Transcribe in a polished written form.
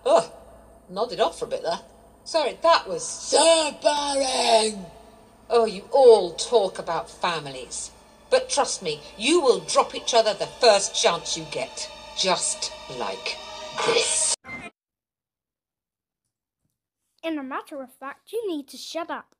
Oh, nodded off for a bit there. Sorry, that was so boring. Oh, you all talk about families. But trust me, you will drop each other the first chance you get. Just like this. In a matter of fact, you need to shut up.